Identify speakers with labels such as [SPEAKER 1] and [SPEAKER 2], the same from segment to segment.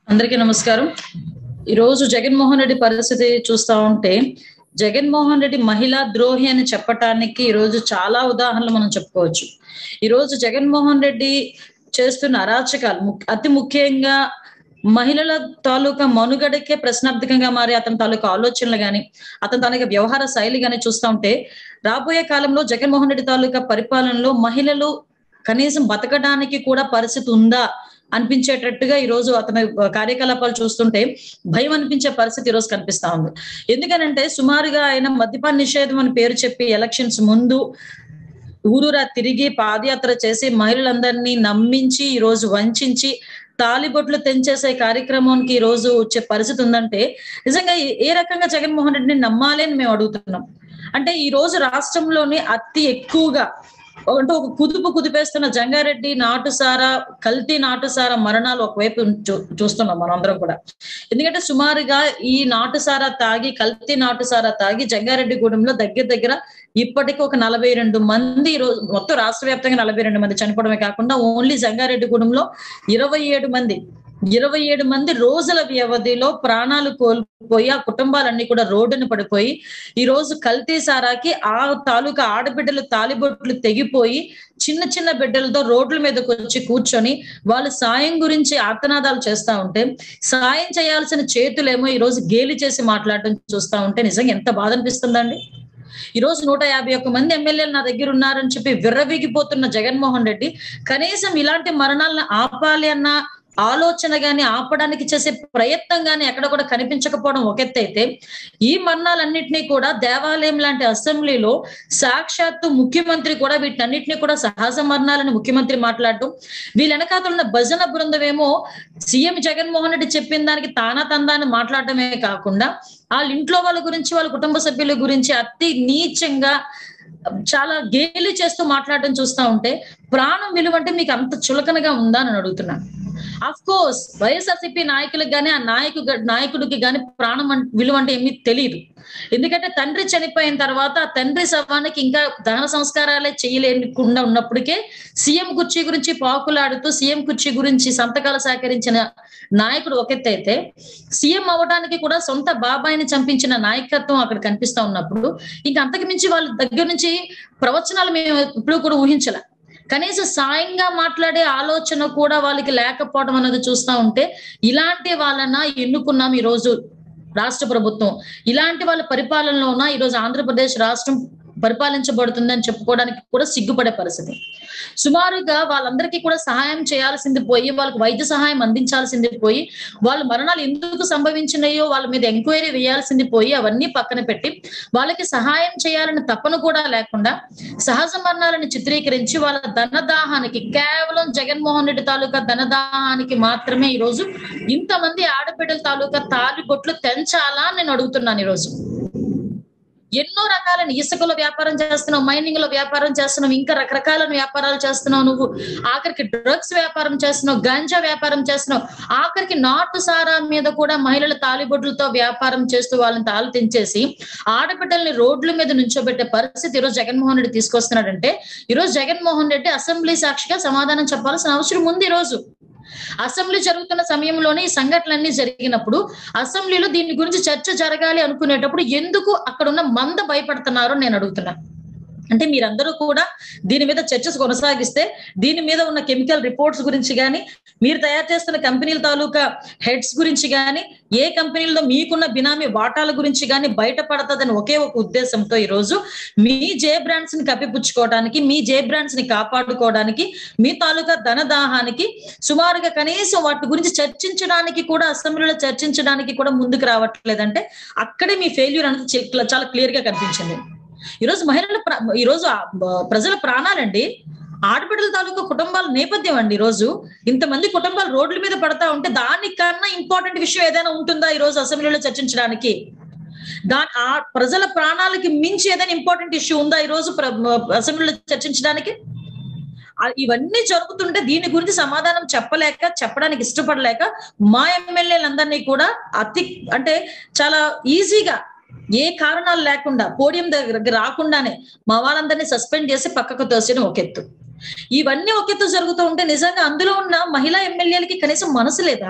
[SPEAKER 1] అందరికీ నమస్కారం. ఈ రోజు జగన్మోహన్ రెడ్డి పరిస్థితి చూస్తా ఉంటే జగన్మోహన్ రెడ్డి మహిళా ద్రోహి అని చెప్పటానికి ఈ రోజు చాలా ఉదాహరణలు మనం చెప్పుకోవచ్చు. ఈ రోజు జగన్మోహన్ రెడ్డి చేస్తున్న అరాచకాలు అతి ముఖ్యంగా మహిళల తాలూకా మనుగడకే ప్రశ్నార్థకంగా మారి అతని తాలూకా ఆలోచనలు గాని అతని తాలూకా వ్యవహార శైలి గాని చూస్తా ఉంటే రాబోయే కాలంలో జగన్మోహన్ రెడ్డి తాలూకా పరిపాలనలో మహిళలు కనీసం బతకడానికి కూడా పరిస్థితి ఉందా అనిపించేటట్టుగా ఈ రోజు అతని కార్యకలాపాలు చూస్తుంటే భయం అనిపించే పరిస్థితి ఈ రోజు కనిపిస్తా ఉంది. ఎందుకనంటే సుమారుగా ఆయన మద్యపాన నిషేధం అని పేరు చెప్పి ఎలక్షన్స్ ముందు ఊరూరా తిరిగి పాదయాత్ర చేసి మహిళలందరినీ నమ్మించి ఈ రోజు వంచి తాలిబొట్లు తెంచేసే కార్యక్రమానికి ఈ రోజు వచ్చే పరిస్థితి ఉందంటే నిజంగా ఏ రకంగా జగన్మోహన్ రెడ్డిని నమ్మాలి అని మేము అడుగుతున్నాం. అంటే ఈ రోజు రాష్ట్రంలోని అతి ఎక్కువగా అంటే ఒక కుదిపేస్తున్న జంగారెడ్డి నాటుసారా కల్తీ నాటుసారా మరణాలు ఒకవైపు చూస్తున్నాం మనందరం కూడా. ఎందుకంటే సుమారుగా ఈ నాటుసారా తాగి కల్తీ నాటుసారా తాగి జంగారెడ్డిగూడెంలో దగ్గర ఇప్పటికీ ఒక 42 మంది ఈ రోజు మొత్తం రాష్ట్ర వ్యాప్తంగా 42 మంది చనిపోవడమే కాకుండా ఓన్లీ జంగారెడ్డిగూడెంలో 27 మంది రోజుల వ్యవధిలో ప్రాణాలు కోల్పోయి ఆ కుటుంబాలన్నీ కూడా రోడ్డును పడిపోయి ఈ రోజు కల్తీ సారాకి ఆ తాలూకా ఆడబిడ్డలు తాలిబొట్లు తెగిపోయి చిన్న బిడ్డలతో రోడ్ల మీదకి వచ్చి కూర్చొని వాళ్ళు సాయం గురించి ఆర్తనాదాలు చేస్తా ఉంటే సాయం చేయాల్సిన చేతులేమో ఈ రోజు గేలి చేసి మాట్లాడటం చూస్తా ఉంటే నిజంగా ఎంత బాధ అనిపిస్తుందండి. ఈ రోజు 151 మంది ఎమ్మెల్యేలు నా దగ్గర ఉన్నారని చెప్పి విర్రవీగిపోతున్న జగన్మోహన్ రెడ్డి కనీసం ఇలాంటి మరణాలను ఆపాలి అన్న ఆలోచన గాని ఆపడానికి చేసే ప్రయత్నం గాని ఎక్కడ కూడా కనిపించకపోవడం ఒక ఎత్తు అయితే ఈ మరణాలన్నింటినీ కూడా దేవాలయం లాంటి అసెంబ్లీలో సాక్షాత్తు ముఖ్యమంత్రి కూడా వీటన్నిటిని కూడా సహజ మరణాలని ముఖ్యమంత్రి మాట్లాడటం వీళ్ళ వెనకాతలు ఉన్న భజన బృందమేమో సీఎం జగన్మోహన్ రెడ్డి చెప్పిన దానికి తందాన్ని మాట్లాడటమే కాకుండా వాళ్ళ ఇంట్లో వాళ్ళ గురించి వాళ్ళ కుటుంబ సభ్యుల గురించి అతి నీచంగా చాలా గేలి చేస్తూ మాట్లాడడం చూస్తా ఉంటే ప్రాణం విలువ అంటే మీకు అంత చులకనగా ఉందా అని అడుగుతున్నాను. అఫ్ కోర్స్ వైఎస్ఆర్సీపీ నాయకులకు గానీ ఆ నాయకుడికి గానీ ప్రాణం విలువ అంటే ఏమీ తెలియదు. ఎందుకంటే తండ్రి చనిపోయిన తర్వాత ఆ తండ్రి శవానికి ఇంకా దహన సంస్కారాలే చేయలేకుండా ఉన్నప్పటికే సీఎం కుర్చీ గురించి పాకులాడుతూ సీఎం కుర్చీ గురించి సంతకాలు సేకరించిన నాయకుడు ఒకెత్తైతే సీఎం అవ్వడానికి కూడా సొంత బాబాయిని చంపించిన నాయకత్వం అక్కడ కనిపిస్తా ఉన్నప్పుడు ఇంకా అంతకు మించి వాళ్ళ దగ్గర నుంచి ప్రవచనాలు మేము ఇప్పుడు కూడా ఊహించలే. కనీసం సాయంగా మాట్లాడే ఆలోచన కూడా వాళ్ళకి లేకపోవడం అన్నది చూస్తా ఉంటే ఇలాంటి వాళ్ళన ఎన్నుకున్నాం ఈ రోజు రాష్ట్ర ప్రభుత్వం. ఇలాంటి వాళ్ళ పరిపాలనలో ఉన్న ఈరోజు ఆంధ్రప్రదేశ్ రాష్ట్రం పరిపాలించబడుతుందని చెప్పుకోవడానికి కూడా సిగ్గుపడే పరిస్థితి. సుమారుగా వాళ్ళందరికీ కూడా సహాయం చేయాల్సింది పోయి వాళ్ళకి వైద్య సహాయం అందించాల్సింది పోయి వాళ్ళ మరణాలు ఎందుకు సంభవించినాయో వాళ్ళ మీద ఎంక్వైరీ వేయాల్సింది పోయి అవన్నీ పక్కన పెట్టి వాళ్ళకి సహాయం చేయాలని తపన కూడా లేకుండా సహజ మరణాలను చిత్రీకరించి వాళ్ళ ధనదాహానికి కేవలం జగన్మోహన్ రెడ్డి తాలూకా ధనదాహానికి మాత్రమే ఈ రోజు ఇంతమంది ఆడబిడ్డల తాలూకా తాలిబొట్లు తెంచాలా నేను అడుగుతున్నాను. ఈరోజు ఎన్నో రకాల ఇసుకలో వ్యాపారం చేస్తున్నావు, మైనింగ్ లో వ్యాపారం చేస్తున్నావు, ఇంకా రకరకాల వ్యాపారాలు చేస్తున్నావు, నువ్వు ఆఖరికి డ్రగ్స్ వ్యాపారం చేస్తున్నావు, గంజా వ్యాపారం చేస్తున్నావు, ఆఖరికి నాటు సారా మీద కూడా మహిళల తాలిబొడ్లతో వ్యాపారం చేస్తూ వాళ్ళని తాలు తెంచేసి ఆడబిడ్డల్ని రోడ్ల మీద నుంచోబెట్టే పరిస్థితి ఈరోజు జగన్మోహన్ రెడ్డి తీసుకొస్తున్నాడంటే ఈరోజు జగన్మోహన్ రెడ్డి అసెంబ్లీ సాక్షిగా సమాధానం చెప్పాల్సిన అవసరం ఉంది. ఈరోజు అసెంబ్లీ జరుగుతున్న సమయంలోనే ఈ సంఘటనలన్నీ జరిగినప్పుడు అసెంబ్లీలో దీని గురించి చర్చ జరగాలి అనుకునేటప్పుడు ఎందుకు అక్కడ ఉన్న మంద భయపడుతున్నారో నేను అడుగుతున్నా. అంటే మీరందరూ కూడా దీని మీద చర్చస్ కొనసాగిస్తే దీని మీద ఉన్న కెమికల్ రిపోర్ట్స్ గురించి కానీ మీరు తయారు చేస్తున్న కంపెనీల తాలూకా హెడ్స్ గురించి కానీ ఏ కంపెనీల్లో మీకున్న బినామీ వాటాల గురించి కానీ బయటపడతాదని ఒకే ఒక ఉద్దేశంతో ఈరోజు మీ జే బ్రాండ్స్ ని కప్పిపుచ్చుకోవడానికి మీ జే బ్రాండ్స్ ని కాపాడుకోవడానికి మీ తాలూకా ధనదాహానికి సుమారుగా కనీసం వాటి గురించి చర్చించడానికి కూడా అసెంబ్లీలో చర్చించడానికి కూడా ముందుకు రావట్లేదంటే అక్కడే మీ ఫెయిల్యూర్ అనేది చాలా క్లియర్ గా కనిపించింది. ఈరోజు ఈరోజు ప్రజల ప్రాణాలండి, ఆడబిడ్డల తాలూకా కుటుంబాల నేపథ్యం అండి. ఈరోజు ఇంతమంది కుటుంబాలు రోడ్ల మీద పడతా ఉంటే దానికన్నా ఇంపార్టెంట్ విషయం ఏదైనా ఉంటుందా ఈ రోజు అసెంబ్లీలో చర్చించడానికి? ఆ ప్రజల ప్రాణాలకి మించి ఏదైనా ఇంపార్టెంట్ ఇష్యూ ఉందా ఈ రోజు అసెంబ్లీలో చర్చించడానికి? ఇవన్నీ జరుగుతుంటే దీని గురించి సమాధానం చెప్పడానికి ఇష్టపడలేక మా ఎమ్మెల్యేలందరినీ కూడా అంటే చాలా ఈజీగా ఏ కారణాలు లేకుండా పోడియం దగ్గర రాకుండానే మా వాళ్ళందరినీ సస్పెండ్ చేసి పక్కకు తోసిన ఒక ఎత్తు. ఇవన్నీ ఒక ఎత్తు జరుగుతూ ఉంటే నిజంగా అందులో ఉన్న మహిళా ఎమ్మెల్యేలకి కనీసం మనసు లేదా?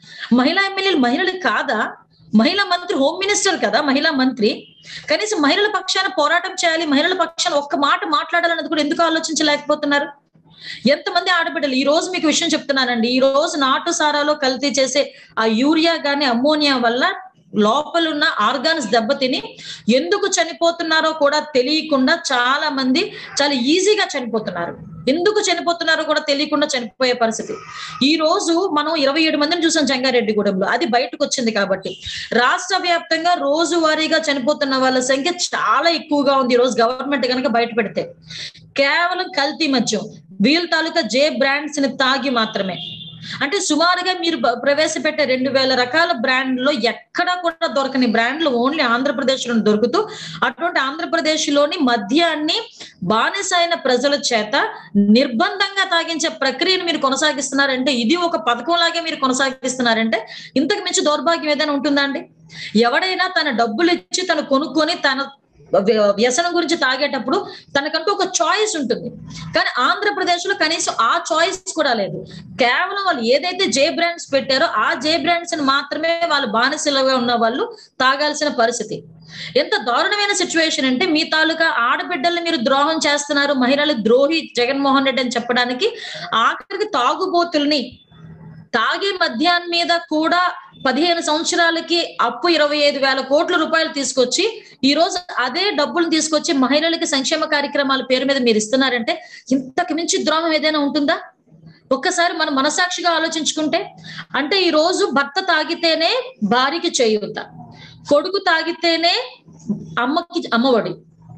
[SPEAKER 1] మహిళా ఎమ్మెల్యేలు మహిళలు కాదా? మహిళా మంత్రి, హోమ్ మినిస్టర్ కదా మహిళా మంత్రి. కనీసం మహిళల పక్షాన పోరాటం చేయాలి, మహిళల పక్షాన ఒక్క మాట మాట్లాడాలన్నది కూడా ఎందుకు ఆలోచించలేకపోతున్నారు? ఎంతమంది ఆడబిడ్డలు, ఈ రోజు మీకు విషయం చెప్తున్నానండి, ఈ రోజు నాటు సారాలో కల్తీ చేసే ఆ యూరియా గాని అమ్మోనియా వల్ల లోపలున్న ఆర్గాన్స్ దెబ్బతిని ఎందుకు చనిపోతున్నారో కూడా తెలియకుండా చాలా మంది చాలా ఈజీగా చనిపోతున్నారు. ఎందుకు చనిపోతున్నారో కూడా తెలియకుండా చనిపోయే పరిస్థితి. ఈ రోజు మనం 27 మందిని చూసాం జంగారెడ్డిగూడెంలో, అది బయటకు వచ్చింది కాబట్టి. రాష్ట్ర వ్యాప్తంగా రోజువారీగా చనిపోతున్న వాళ్ళ సంఖ్య చాలా ఎక్కువగా ఉంది. ఈ రోజు గవర్నమెంట్ కనుక బయట పెడితే కేవలం కల్తీ మద్యం, వీళ్ళ తాలూకా జే బ్రాండ్స్ ని తాగి మాత్రమే. అంటే సుమారుగా మీరు ప్రవేశపెట్టే 2000 రకాల బ్రాండ్లో ఎక్కడా కూడా దొరకని బ్రాండ్లు ఓన్లీ ఆంధ్రప్రదేశ్ లో దొరుకుతూ, అటువంటి ఆంధ్రప్రదేశ్ లోని మద్యాన్ని బానిసైన ప్రజల చేత నిర్బంధంగా తాగించే ప్రక్రియను మీరు కొనసాగిస్తున్నారంటే, ఇది ఒక పథకం లాగే మీరు కొనసాగిస్తున్నారంటే ఇంతకు మించి దౌర్భాగ్యం ఏదైనా ఉంటుందా అండి? ఎవడైనా తన డబ్బులు ఇచ్చి తను కొనుక్కొని తన వ్యసనం గురించి తాగేటప్పుడు తనకంటూ ఒక చాయిస్ ఉంటుంది. కానీ ఆంధ్రప్రదేశ్ లో కనీసం ఆ చాయిస్ కూడా లేదు. కేవలం వాళ్ళు ఏదైతే జే బ్రాండ్స్ పెట్టారో ఆ జే బ్రాండ్స్ ని మాత్రమే వాళ్ళు బానిసలుగా ఉన్న వాళ్ళు తాగాల్సిన పరిస్థితి. ఎంత దారుణమైన సిచ్యువేషన్ అంటే, మీ తాలూకా ఆడబిడ్డల్ని మీరు ద్రోహం చేస్తున్నారు, మహిళలు ద్రోహి జగన్మోహన్ రెడ్డి అని చెప్పడానికి ఆఖరికి తాగుబోతుల్ని, తాగే మద్యాన్ని మీద కూడా 15 సంవత్సరాలకి అప్పు 25,000 కోట్ల రూపాయలు తీసుకొచ్చి ఈ రోజు అదే డబ్బులను తీసుకొచ్చి మహిళలకి సంక్షేమ కార్యక్రమాల పేరు మీద మీరు ఇస్తున్నారంటే ఇంతకు మించి ద్రోహం ఏదైనా ఉంటుందా? ఒక్కసారి మనం మనసాక్షిగా ఆలోచించుకుంటే. అంటే ఈ రోజు భర్త తాగితేనే భార్యకి చేయూత, కొడుకు తాగితేనే అమ్మకి అమ్మఒడి,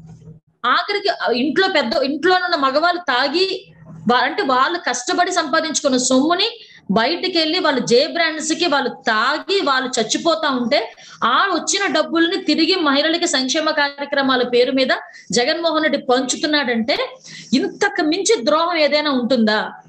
[SPEAKER 1] ఆఖరికి ఇంట్లో ఉన్న మగవాళ్ళు తాగి అంటే వాళ్ళు కష్టపడి సంపాదించుకున్న సొమ్ముని బయటికి వెళ్ళి వాళ్ళు జే బ్రాండ్స్ కి వాళ్ళు తాగి వాళ్ళు చచ్చిపోతా ఉంటే ఆ వచ్చిన డబ్బుల్ని తిరిగి మహిళలకి సంక్షేమ కార్యక్రమాల పేరు మీద జగన్మోహన్ రెడ్డి పంచుతున్నాడంటే ఇంతకు మించి ద్రోహం ఏదైనా ఉంటుందా?